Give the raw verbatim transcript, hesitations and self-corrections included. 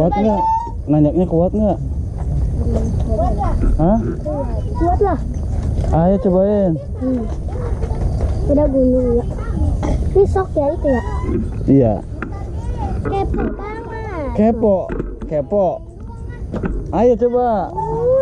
Kuat nggak? Nanyaknya kuat nggak? Hah? Kuat lah. Ayo cobain. Hmm. Udah gunung ya. Ini sok ya itu ya. Iya. Kepo banget. Kepo, kepo. Ayo coba. Uh,